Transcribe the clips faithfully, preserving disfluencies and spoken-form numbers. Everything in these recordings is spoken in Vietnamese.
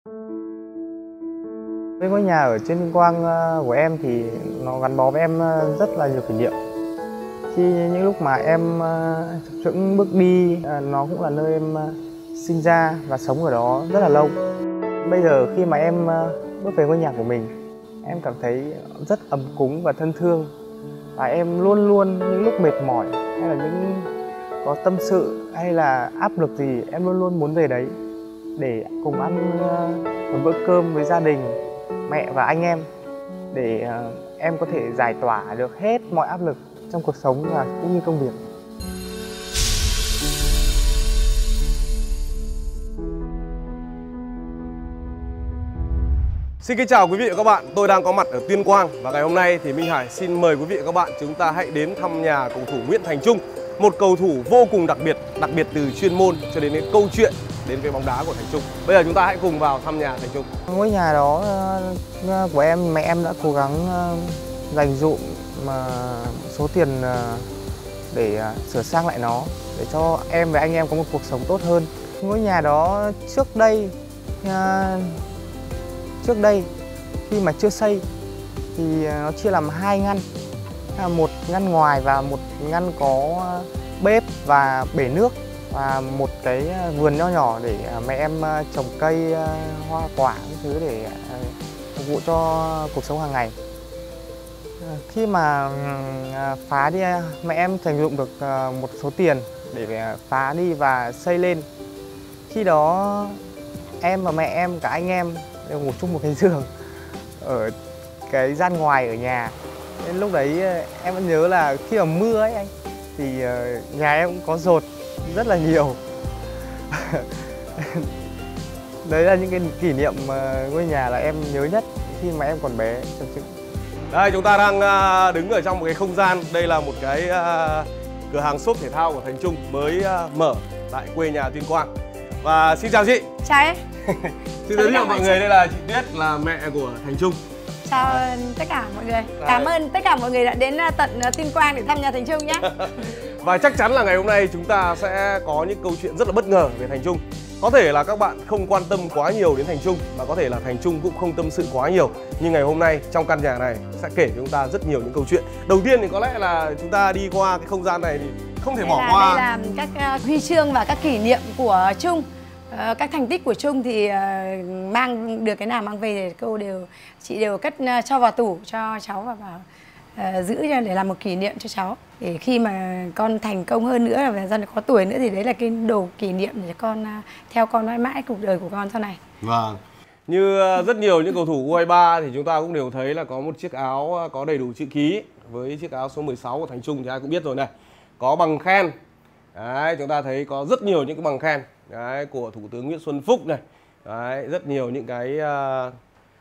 Cái ngôi nhà ở trên Tuyên Quang của em thì nó gắn bó với em rất là nhiều kỷ niệm. Khi những lúc mà em chập chững bước đi, nó cũng là nơi em sinh ra và sống ở đó rất là lâu. Bây giờ khi mà em bước về ngôi nhà của mình, em cảm thấy rất ấm cúng và thân thương. Và em luôn luôn những lúc mệt mỏi hay là những có tâm sự hay là áp lực gì, em luôn luôn muốn về đấy để cùng ăn một bữa cơm với gia đình, mẹ và anh em, để em có thể giải tỏa được hết mọi áp lực trong cuộc sống và cũng như công việc. Xin kính chào quý vị và các bạn, tôi đang có mặt ở Tuyên Quang và ngày hôm nay thì Minh Hải xin mời quý vị và các bạn chúng ta hãy đến thăm nhà cầu thủ Nguyễn Thành Trung, một cầu thủ vô cùng đặc biệt, đặc biệt từ chuyên môn cho đến cái câu chuyện đến với bóng đá của Thành Trung. Bây giờ chúng ta hãy cùng vào thăm nhà Thành Trung. Ngôi nhà đó của em, mẹ em đã cố gắng dành dụm số tiền để sửa sang lại nó, để cho em và anh em có một cuộc sống tốt hơn. Ngôi nhà đó trước đây trước đây khi mà chưa xây thì nó chia làm hai ngăn, một ngăn ngoài và một ngăn có bếp và bể nước, và một cái vườn nho nhỏ để mẹ em trồng cây hoa quả những thứ để phục vụ cho cuộc sống hàng ngày. Khi mà phá đi, mẹ em dành dụm được một số tiền để phá đi và xây lên. Khi đó em và mẹ em, cả anh em đều ngủ chung một cái giường ở cái gian ngoài ở nhà. Nên lúc đấy em vẫn nhớ là khi mà mưa ấy anh, thì nhà em cũng có dột rất là nhiều. Đấy là những cái kỷ niệm ngôi nhà là em nhớ nhất khi mà em còn bé. Đây, chúng ta đang đứng ở trong một cái không gian. Đây là một cái cửa hàng shop thể thao của Thành Trung mới mở tại quê nhà Tuyên Quang. Và xin chào chị. Chào em. Xin giới thiệu mọi người, đây là chị Tuyết, là mẹ của Thành Trung. Chào à. tất cả mọi người. Đây. Cảm ơn tất cả mọi người đã đến tận Tuyên Quang để thăm nhà Thành Trung nhé. Và chắc chắn là ngày hôm nay chúng ta sẽ có những câu chuyện rất là bất ngờ về Thành Trung. Có thể là các bạn không quan tâm quá nhiều đến Thành Trung, mà có thể là Thành Trung cũng không tâm sự quá nhiều. Nhưng ngày hôm nay trong căn nhà này sẽ kể cho chúng ta rất nhiều những câu chuyện. Đầu tiên thì có lẽ là chúng ta đi qua cái không gian này thì không thể đây bỏ là, qua. Đây là các huy chương và các kỷ niệm của Trung. Uh, các thành tích của Trung thì uh, mang được cái nào mang về thì cô đều chị đều cất uh, cho vào tủ cho cháu và vào uh, giữ cho để làm một kỷ niệm cho cháu, để khi mà con thành công hơn nữa và dần có tuổi nữa thì đấy là cái đồ kỷ niệm để con uh, theo con mãi mãi cuộc đời của con sau này. Vâng. Như rất nhiều những cầu thủ U hai ba thì chúng ta cũng đều thấy là có một chiếc áo có đầy đủ chữ ký. Với chiếc áo số mười sáu của Thành Trung thì ai cũng biết rồi này. Có bằng khen. Đấy, chúng ta thấy có rất nhiều những cái bằng khen. Đấy, của Thủ tướng Nguyễn Xuân Phúc này. Đấy, rất nhiều những cái uh,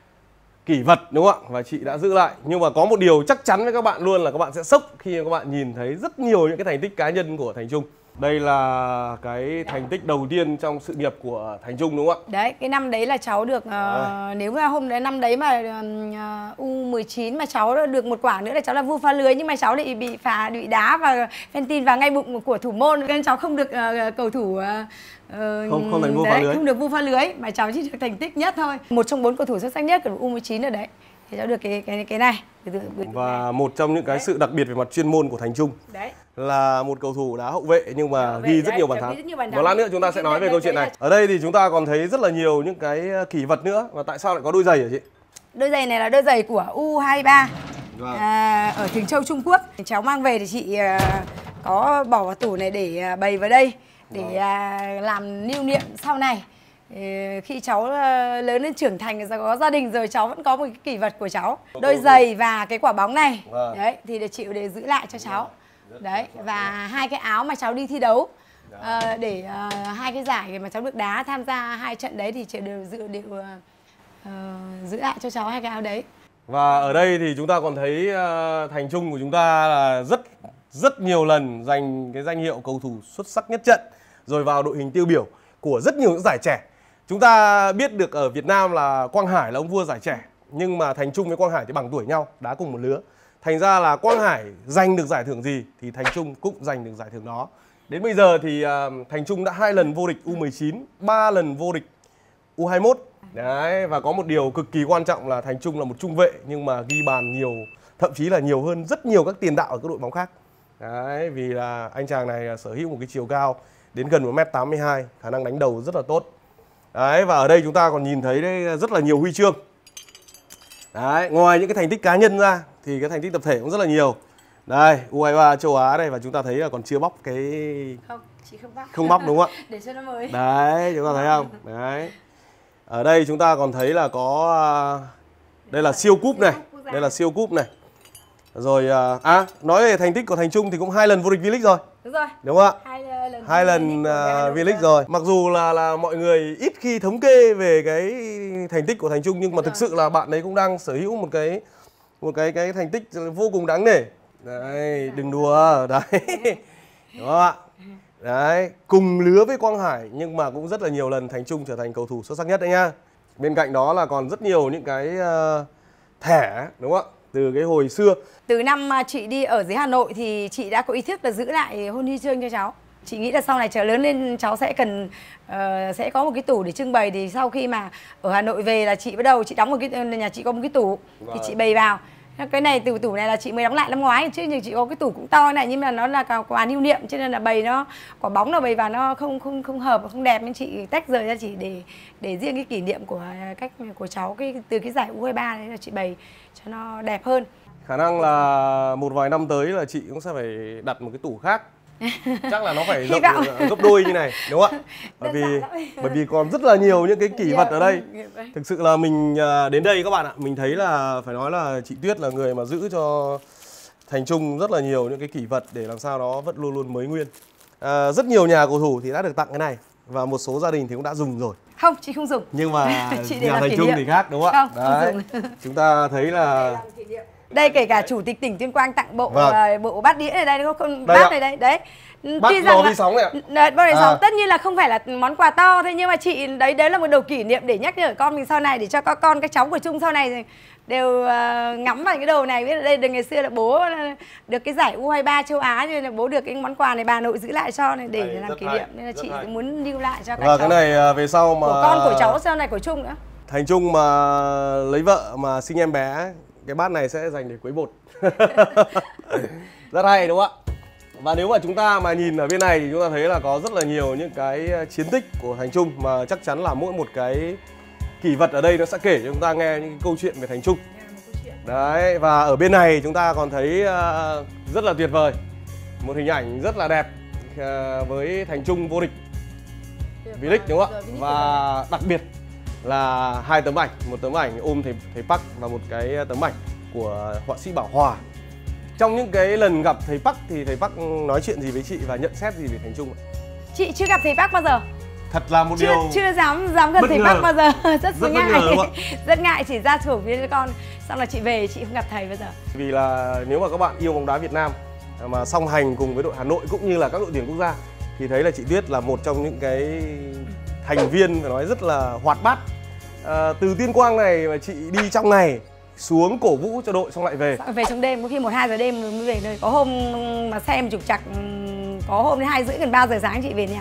kỷ vật, đúng không ạ? Và chị đã giữ lại. Nhưng mà có một điều chắc chắn với các bạn luôn là các bạn sẽ sốc khi các bạn nhìn thấy rất nhiều những cái thành tích cá nhân của Thành Trung. Đây là cái thành tích đầu tiên trong sự nghiệp của Thành Trung, đúng không ạ? Đấy, cái năm đấy là cháu được uh, nếu mà hôm đấy năm đấy mà uh, U mười chín mà cháu được một quả nữa là cháu là vua phá lưới, nhưng mà cháu lại bị phá bị đá và phen tin vào ngay bụng của thủ môn, nên cháu không được uh, cầu thủ uh, không không thành vua đấy, phá lưới. Không được vua phá lưới mà cháu chỉ được thành tích nhất thôi. Một trong bốn cầu thủ xuất sắc nhất của U mười chín ở đấy. Thì cháu được cái cái cái này. Và một trong những cái đấy. sự đặc biệt về mặt chuyên môn của Thành Trung đấy là một cầu thủ đá hậu vệ nhưng mà vệ, ghi rất đấy, nhiều bàn thắng. Một lát nữa chúng ta sẽ nói về câu chuyện này. Ở đây thì chúng ta còn thấy rất là nhiều những cái kỷ vật nữa. Và tại sao lại có đôi giày hả chị? Đôi giày này là đôi giày của U hai ba vâng. à, ở Thường Châu, Trung Quốc. Cháu mang về thì chị uh, có bỏ vào tủ này để uh, bày vào đây để vâng. uh, làm lưu niệm sau này. Khi cháu lớn lên trưởng thành, có gia đình rồi, cháu vẫn có một cái kỷ vật của cháu. Đôi giày và cái quả bóng này. Vâng. Đấy, thì để chị để giữ lại cho cháu. Đấy, và hai cái áo mà cháu đi thi đấu. À, để uh, hai cái giải mà cháu được đá tham gia hai trận đấy thì chị đều giữ đều uh, giữ lại cho cháu hai cái áo đấy. Và ở đây thì chúng ta còn thấy uh, Thành Trung của chúng ta là rất rất nhiều lần giành cái danh hiệu cầu thủ xuất sắc nhất trận, rồi vào đội hình tiêu biểu của rất nhiều những giải trẻ. Chúng ta biết được ở Việt Nam là Quang Hải là ông vua giải trẻ, nhưng mà Thành Trung với Quang Hải thì bằng tuổi nhau, đá cùng một lứa. Thành ra là Quang Hải giành được giải thưởng gì thì Thành Trung cũng giành được giải thưởng đó. Đến bây giờ thì uh, Thành Trung đã hai lần vô địch U mười chín, ba lần vô địch U hai mốt. Đấy, và có một điều cực kỳ quan trọng là Thành Trung là một trung vệ nhưng mà ghi bàn nhiều, thậm chí là nhiều hơn rất nhiều các tiền đạo ở các đội bóng khác. Đấy, vì là anh chàng này sở hữu một cái chiều cao đến gần một mét tám mươi hai, khả năng đánh đầu rất là tốt. Đấy, và ở đây chúng ta còn nhìn thấy đấy rất là nhiều huy chương. Đấy, ngoài những cái thành tích cá nhân ra thì cái thành tích tập thể cũng rất là nhiều. Đây, U hai ba châu Á đây, và chúng ta thấy là còn chưa bóc cái... Không, chị không bóc. Không bóc đúng không ạ? Để cho nó mới. Đấy, chúng ta thấy không? Đấy. Ở đây chúng ta còn thấy là có... Đây là siêu cúp này. Đây là siêu cúp này. Rồi, à, nói về thành tích của Thành Trung thì cũng hai lần vô địch V-League rồi. Đúng rồi. Đúng không ạ? Hai lần, hai lần uh, V-League rồi. Mặc dù là là mọi người ít khi thống kê về cái thành tích của Thành Trung, nhưng mà thực sự là bạn ấy cũng đang sở hữu một cái một cái cái thành tích vô cùng đáng nể. Đấy, đừng đùa. Đấy. Đúng không ạ? Đấy, cùng lứa với Quang Hải nhưng mà cũng rất là nhiều lần Thành Trung trở thành cầu thủ xuất sắc nhất đấy nhá. Bên cạnh đó là còn rất nhiều những cái uh, thẻ, đúng không ạ? Từ cái hồi xưa. Từ năm chị đi ở dưới Hà Nội thì chị đã có ý thức là giữ lại huân huy chương cho cháu. Chị nghĩ là sau này trở lớn lên cháu sẽ cần uh, sẽ có một cái tủ để trưng bày. Thì sau khi mà ở Hà Nội về là chị bắt đầu chị đóng một cái, nhà chị có một cái tủ. Vâng. Thì chị bày vào. Cái này từ tủ này là chị mới đóng lại năm ngoái, chứ nhưng chị có cái tủ cũng to này nhưng mà nó là quà lưu niệm, cho nên là bày nó quả bóng nó bày vào nó không không không hợp và không đẹp, nên chị tách rời ra chỉ để để riêng cái kỷ niệm của cách của cháu cái từ cái giải U hai ba đấy là chị bày cho nó đẹp hơn. Khả năng là một vài năm tới là chị cũng sẽ phải đặt một cái tủ khác. Chắc là nó phải rộng gấp đôi như này, đúng không ạ? Bởi vì bởi vì còn rất là nhiều những cái kỷ vật ở đây. Thực sự là mình đến đây các bạn ạ, mình thấy là phải nói là chị Tuyết là người mà giữ cho Thành Trung rất là nhiều những cái kỷ vật để làm sao nó vẫn luôn luôn mới nguyên. À, rất nhiều nhà cầu thủ thì đã được tặng cái này và một số gia đình thì cũng đã dùng rồi. Không, chị không dùng. Nhưng mà nhà Thành Trung thì khác, đúng không ạ? Không, không dùng. Chúng ta thấy là đây kể cả chủ tịch tỉnh Tuyên Quang tặng bộ vâng. uh, bộ bát đĩa này đây, không đây bát ạ. này đây đấy. Bát lò vi sóng này ạ. Bát lò vi sóng tất nhiên là không phải là món quà to thôi, nhưng mà chị đấy đấy là một đồ kỷ niệm để nhắc nhở con mình sau này, để cho các con các cháu của Trung sau này đều uh, ngắm vào cái đồ này, biết là đây từ ngày xưa là bố được cái giải U hai ba châu Á, nên là bố được cái món quà này bà nội giữ lại cho này để hay, làm kỷ niệm, hay, nên là chị hay. muốn lưu lại cho các và cháu. Cái này về sau mà của con của cháu sau này của Trung nữa. Thành Trung mà lấy vợ mà sinh em bé, cái bát này sẽ dành để quấy bột. Rất hay đúng không ạ? Và nếu mà chúng ta mà nhìn ở bên này thì chúng ta thấy là có rất là nhiều những cái chiến tích của Thành Trung, mà chắc chắn là mỗi một cái kỷ vật ở đây nó sẽ kể cho chúng ta nghe những câu chuyện về Thành Trung. Đấy, và ở bên này chúng ta còn thấy rất là tuyệt vời một hình ảnh rất là đẹp với Thành Trung vô địch V-League, đúng không ạ? Và đặc biệt là hai tấm ảnh, một tấm ảnh ôm thầy, thầy Park và một cái tấm ảnh của họa sĩ Bảo Hòa. Trong những cái lần gặp thầy Park thì thầy Park nói chuyện gì với chị và nhận xét gì về Thành Trung ạ? Chị chưa gặp thầy Park bao giờ. Thật là một chưa, điều chưa dám dám gần thầy Park bao giờ. Rất, rất ngại. Ngờ, rất ngại, chỉ ra thử với con. Xong là chị về chị không gặp thầy bao giờ. Vì là nếu mà các bạn yêu bóng đá Việt Nam mà song hành cùng với đội Hà Nội cũng như là các đội tuyển quốc gia thì thấy là chị Tuyết là một trong những cái thành viên phải nói rất là hoạt bát. À, từ Tuyên Quang này mà chị đi trong ngày xuống cổ vũ cho đội xong lại về. Về trong đêm, có khi một hai giờ đêm mới về nơi. Có hôm mà xem trục trặc, có hôm đến hai rưỡi gần ba giờ sáng chị về nhà.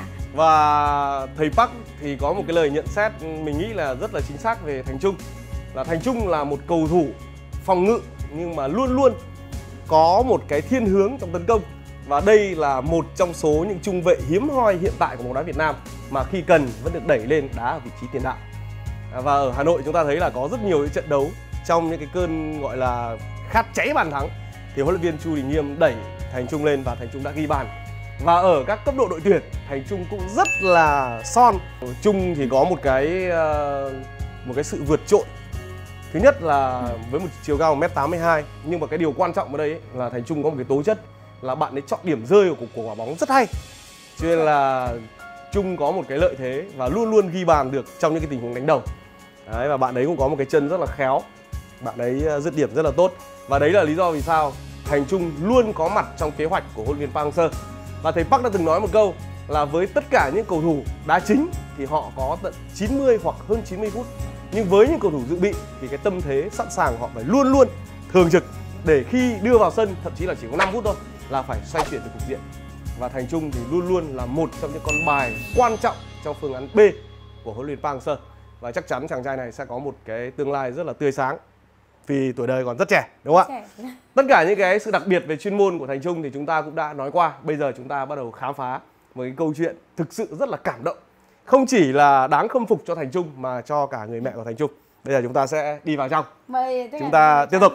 Và thầy Park thì có một cái lời nhận xét mình nghĩ là rất là chính xác về Thành Trung, là Thành Trung là một cầu thủ phòng ngự nhưng mà luôn luôn có một cái thiên hướng trong tấn công. Và đây là một trong số những trung vệ hiếm hoi hiện tại của bóng đá Việt Nam mà khi cần vẫn được đẩy lên đá ở vị trí tiền đạo. Và ở Hà Nội chúng ta thấy là có rất nhiều những trận đấu trong những cái cơn gọi là khát cháy bàn thắng thì huấn luyện viên Chu Đình Nghiêm đẩy Thành Trung lên và Thành Trung đã ghi bàn. Và ở các cấp độ đội tuyển, Thành Trung cũng rất là son. Trung thì có một cái một cái sự vượt trội. Thứ nhất là với một chiều cao một mét tám mươi hai, nhưng mà cái điều quan trọng ở đây ấy, là Thành Trung có một cái tố chất là bạn ấy chọn điểm rơi của, của quả bóng rất hay. Cho nên là Trung có một cái lợi thế và luôn luôn ghi bàn được trong những cái tình huống đánh đầu. Đấy, và bạn ấy cũng có một cái chân rất là khéo. Bạn ấy dứt điểm rất là tốt. Và đấy là lý do vì sao Thành Trung luôn có mặt trong kế hoạch của huấn luyện viên Park Hang-seo. Và thầy Park đã từng nói một câu là với tất cả những cầu thủ đá chính thì họ có tận chín mươi hoặc hơn chín mươi phút. Nhưng với những cầu thủ dự bị thì cái tâm thế sẵn sàng họ phải luôn luôn thường trực để khi đưa vào sân, thậm chí là chỉ có năm phút thôi, là phải xoay chuyển được cục diện. Và Thành Trung thì luôn luôn là một trong những con bài quan trọng trong phương án B của huấn luyện viên Park Hang-seo. và chắc chắn chàng trai này sẽ có một cái tương lai rất là tươi sáng vì tuổi đời còn rất trẻ, đúng không ạ? Tất cả những cái sự đặc biệt về chuyên môn của Thành Trung thì chúng ta cũng đã nói qua. Bây giờ chúng ta bắt đầu khám phá một cái câu chuyện thực sự rất là cảm động, không chỉ là đáng khâm phục cho Thành Trung mà cho cả người mẹ của Thành Trung. Bây giờ chúng ta sẽ đi vào trong. Mời chúng ta tiếp tục.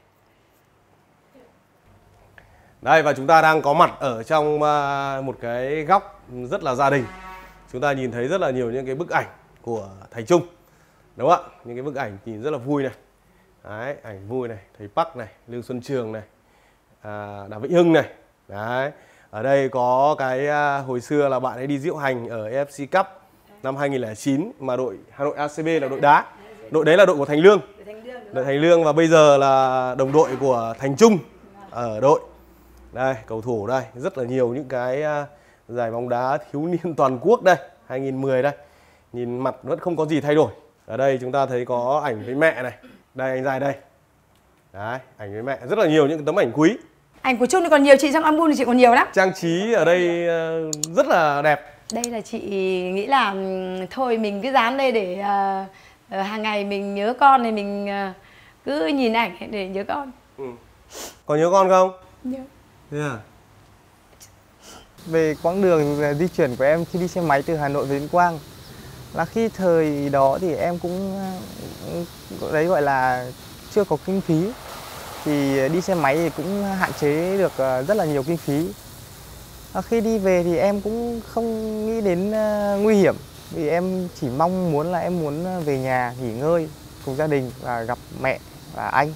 Đây, và chúng ta đang có mặt ở trong một cái góc rất là gia đình. Chúng ta nhìn thấy rất là nhiều những cái bức ảnh của Thành Trung, đúng không ạ? Những cái bức ảnh nhìn rất là vui này. Đấy, ảnh vui này, thầy Park này, Lưu Xuân Trường này, à, Đàm Vĩnh Hưng này. Đấy, ở đây có cái à, hồi xưa là bạn ấy đi diễu hành ở a ép xê Cup năm hai nghìn không trăm lẻ chín mà đội Hà Nội a xê bê là đội đá. Đội đấy là đội của Thành Lương. Đội Thành Lương và bây giờ là đồng đội của Thành Trung ở đội. Đây, cầu thủ đây, rất là nhiều những cái à, giải bóng đá thiếu niên toàn quốc đây, hai nghìn không trăm mười đây. Nhìn mặt vẫn không có gì thay đổi. Ở đây chúng ta thấy có ảnh với mẹ này. Đây, anh Dài đây. Đấy, ảnh với mẹ, rất là nhiều những tấm ảnh quý. Ảnh của Trung thì còn nhiều, chị trong album thì chị còn nhiều lắm. Trang trí ở đây rất là đẹp. Đây là chị nghĩ là thôi mình cứ dán đây để uh, uh, hàng ngày mình nhớ con thì mình uh, cứ nhìn ảnh để nhớ con. Ừ. Còn nhớ con không? Nhớ. Yeah. Về quãng đường di chuyển của em khi đi xe máy từ Hà Nội về Tuyên Quang là khi thời đó thì em cũng đấy gọi là chưa có kinh phí, thì đi xe máy thì cũng hạn chế được rất là nhiều kinh phí. À, khi đi về thì em cũng không nghĩ đến uh, nguy hiểm, vì em chỉ mong muốn là em muốn về nhà nghỉ ngơi cùng gia đình và gặp mẹ và anh,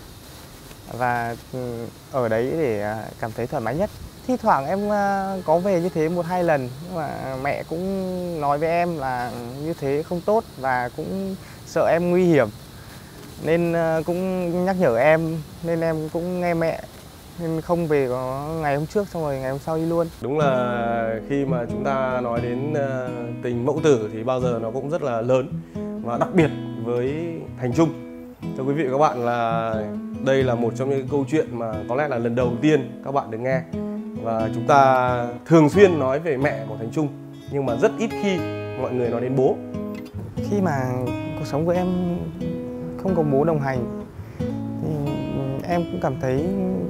và ở đấy để cảm thấy thoải mái nhất. Thi thoảng em uh, có về như thế một hai lần, nhưng mà mẹ cũng nói với em là như thế không tốt và cũng sợ em nguy hiểm, nên uh, cũng nhắc nhở em, nên em cũng nghe mẹ, nên không về có ngày hôm trước xong rồi ngày hôm sau đi luôn. Đúng là khi mà chúng ta nói đến uh, tình mẫu tử thì bao giờ nó cũng rất là lớn và đặc biệt với Thành Trung. Thưa quý vị và các bạn, là đây là một trong những câu chuyện mà có lẽ là lần đầu tiên các bạn được nghe. Và chúng ta thường xuyên nói về mẹ của Thành Trung, nhưng mà rất ít khi mọi người nói đến bố. Khi mà cuộc sống của em không có bố đồng hành thì em cũng cảm thấy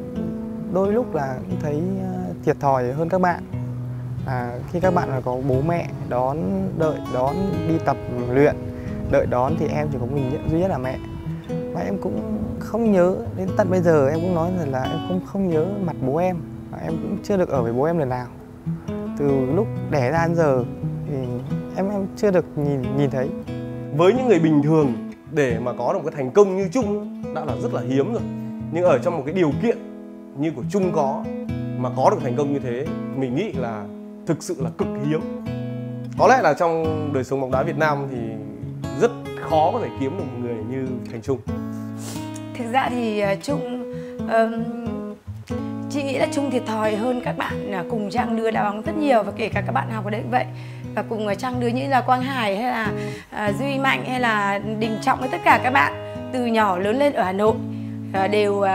đôi lúc là thấy thiệt thòi hơn các bạn. À, khi các bạn là có bố mẹ đón, đợi đón đi tập luyện, đợi đón thì em chỉ có mình duy nhất là mẹ. Và em cũng không nhớ, đến tận bây giờ em cũng nói rằng là em không không nhớ mặt bố em. Và em cũng chưa được ở với bố em lần nào. Từ lúc đẻ ra đến giờ thì em em chưa được nhìn nhìn thấy. Với những người bình thường để mà có được một cái thành công như Trung đã là rất là hiếm rồi. Nhưng ở trong một cái điều kiện như của Trung có mà có được thành công như thế, mình nghĩ là thực sự là cực hiếm. Có lẽ là trong đời sống bóng đá Việt Nam thì rất khó có thể kiếm được một người như Thành Trung. Thực ra thì Trung uh, chị nghĩ là Trung thiệt thòi hơn các bạn cùng trang lứa đá bóng rất nhiều, và kể cả các bạn học ở đấy cũng vậy. Và cùng trang lứa như là Quang Hải hay là uh, Duy Mạnh hay là Đình Trọng với tất cả các bạn từ nhỏ lớn lên ở Hà Nội uh, đều uh,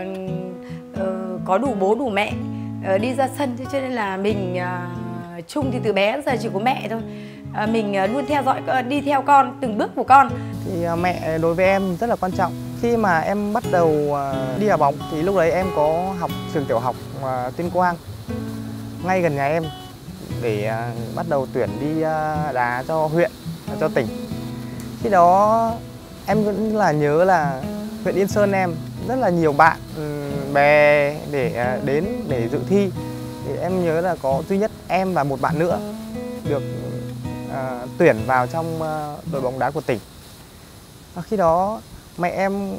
uh, có đủ bố đủ mẹ uh, đi ra sân, cho nên là mình uh, Trung thì từ bé đến giờ chỉ có mẹ thôi. Uh, mình uh, luôn theo dõi uh, đi theo con từng bước của con. Thì uh, mẹ đối với em rất là quan trọng. Khi mà em bắt đầu uh, đi đá bóng thì lúc đấy em có học trường tiểu học uh, Tuyên Quang ngay gần nhà em, để uh, bắt đầu tuyển đi uh, đá cho huyện, cho tỉnh. Khi đó em vẫn là nhớ là huyện Yên Sơn em rất là nhiều bạn um, bè để uh, đến để dự thi. Thì em nhớ là có duy nhất em và một bạn nữa được uh, tuyển vào trong uh, đội bóng đá của tỉnh. Và khi đó mẹ em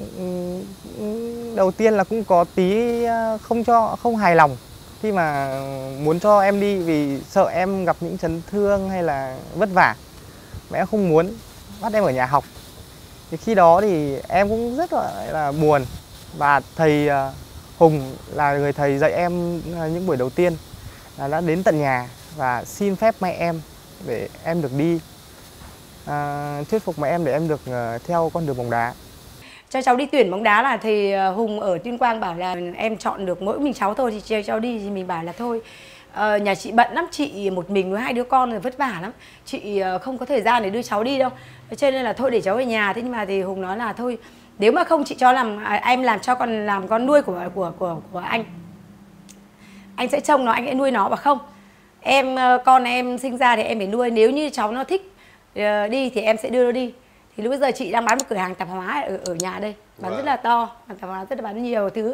đầu tiên là cũng có tí không cho không hài lòng khi mà muốn cho em đi, vì sợ em gặp những chấn thương hay là vất vả. Mẹ không muốn, bắt em ở nhà học. Thì khi đó thì em cũng rất là, là buồn. Và thầy Hùng là người thầy dạy em những buổi đầu tiên là đã đến tận nhà và xin phép mẹ em để em được đi, à, thuyết phục mẹ em để em được uh, theo con đường bóng đá. Cho cháu đi tuyển bóng đá là thầy Hùng ở Tuyên Quang bảo là em chọn được mỗi mình cháu thôi, thì cho cháu đi thì mình bảo là thôi Ờ, nhà chị bận lắm, chị một mình với hai đứa con rồi vất vả lắm, chị không có thời gian để đưa cháu đi đâu, cho nên là thôi để cháu về nhà. Thế nhưng mà thì Hùng nói là thôi nếu mà không chị cho làm à, em làm cho con làm con nuôi của của của của anh anh sẽ trông nó, anh sẽ nuôi nó. Và không, em con em sinh ra thì em phải nuôi, nếu như cháu nó thích uh, đi thì em sẽ đưa nó đi. Thì lúc bây giờ chị đang bán một cửa hàng tạp hóa ở, ở nhà đây, bán wow. rất là to, tạp hóa rất là bán nhiều thứ.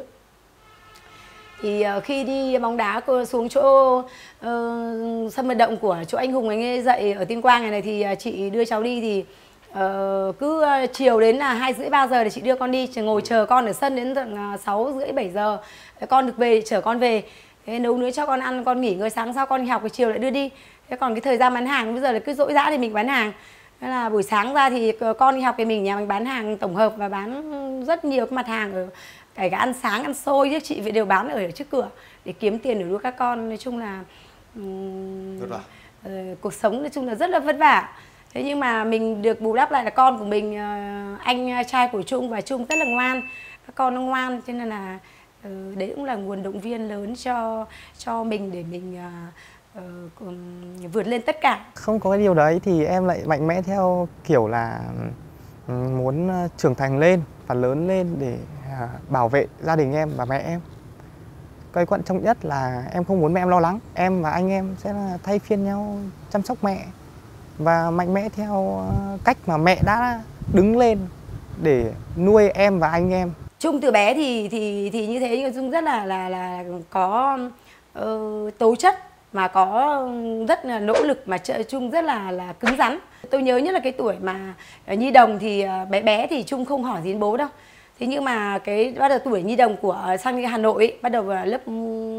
Thì uh, khi đi bóng đá cô xuống chỗ uh, sân vận động của chỗ anh Hùng anh ấy dạy ở Tuyên Quang này, này thì uh, chị đưa cháu đi thì uh, cứ uh, chiều đến là hai rưỡi ba giờ để chị đưa con đi, ngồi chờ con ở sân đến tận uh, sáu rưỡi bảy giờ con được về, chở con về. Thế nấu nữa cho con ăn, con nghỉ ngơi, sáng sau con đi học, cái chiều lại đưa đi. Thế còn cái thời gian bán hàng bây giờ là cứ dỗi dã thì mình bán hàng. Thế là buổi sáng ra thì con đi học thì mình nhà mình bán hàng tổng hợp và bán rất nhiều cái mặt hàng ở kể cả ăn sáng, ăn xôi chứ chị đều bán ở trước cửa để kiếm tiền để nuôi các con. Nói chung là um, vất vả. Uh, cuộc sống nói chung là rất là vất vả. Thế nhưng mà mình được bù đắp lại là con của mình, uh, anh trai của Trung và Trung rất là ngoan, các con nó ngoan, cho nên là uh, đấy cũng là nguồn động viên lớn cho cho mình để mình uh, uh, vượt lên tất cả. Không có cái điều đấy thì em lại mạnh mẽ theo kiểu là muốn trưởng thành lên và lớn lên để bảo vệ gia đình em và mẹ em. Cái quan trọng nhất là em không muốn mẹ em lo lắng. Em và anh em sẽ thay phiên nhau chăm sóc mẹ và mạnh mẽ theo cách mà mẹ đã đứng lên để nuôi em và anh em. Trung từ bé thì thì thì như thế, nhưng Trung rất là là là có uh, tố chất mà có rất là nỗ lực, mà Trung rất là là cứng rắn. Tôi nhớ nhất là cái tuổi mà nhi đồng thì bé bé thì Trung không hỏi gì đến bố đâu. Thế nhưng mà cái bắt đầu tuổi nhi đồng của sang Hà Nội ấy, bắt đầu vào lớp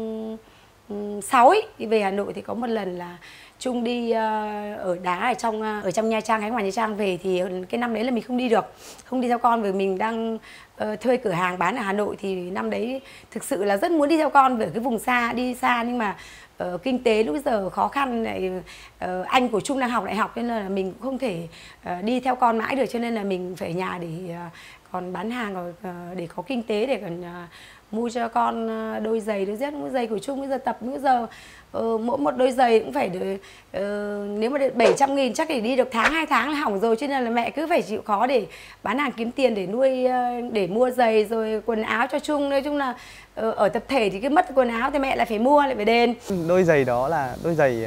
sáu ấy, đi về Hà Nội thì có một lần là Trung đi ở đá ở trong ở trong Nha Trang, Khánh Hòa Nha Trang về, thì cái năm đấy là mình không đi được, không đi theo con vì mình đang uh, thuê cửa hàng bán ở Hà Nội. Thì năm đấy thực sự là rất muốn đi theo con về cái vùng xa, đi xa, nhưng mà uh, kinh tế lúc giờ khó khăn, lại uh, anh của Trung đang học đại học nên là mình cũng không thể uh, đi theo con mãi được, cho nên là mình phải nhà để uh, còn bán hàng rồi uh, để có kinh tế để còn uh, mua cho con đôi giày, đôi dép. Đôi giày của Trung bây giờ tập bây giờ uh, mỗi một đôi giày cũng phải được, uh, nếu mà được bảy trăm nghìn chắc để đi được tháng hai tháng là hỏng rồi, cho nên là mẹ cứ phải chịu khó để bán hàng kiếm tiền để nuôi, uh, để mua giày rồi quần áo cho Trung. Nói chung là uh, ở tập thể thì cứ mất quần áo thì mẹ lại phải mua, lại phải đền. Đôi giày đó là đôi giày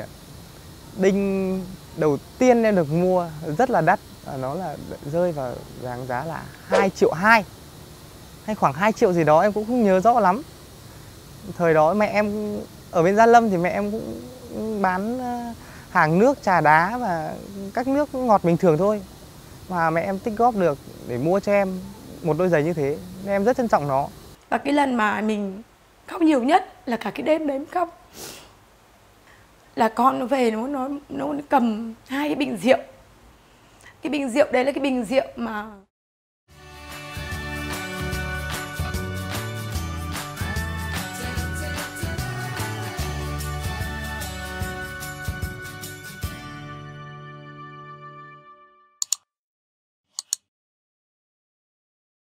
đinh đầu tiên em được mua, rất là đắt, nó là rơi vào dáng giá là hai triệu hai hay khoảng hai triệu gì đó, em cũng không nhớ rõ lắm. Thời đó mẹ em ở bên Gia Lâm thì mẹ em cũng bán hàng nước, trà đá và các nước ngọt bình thường thôi, mà mẹ em tích góp được để mua cho em một đôi giày như thế, nên em rất trân trọng nó. Và cái lần mà mình khóc nhiều nhất là cả cái đêm đấy mình khóc, là con nó về nó nó nó cầm hai cái bình rượu. Cái bình rượu đấy là cái bình rượu mà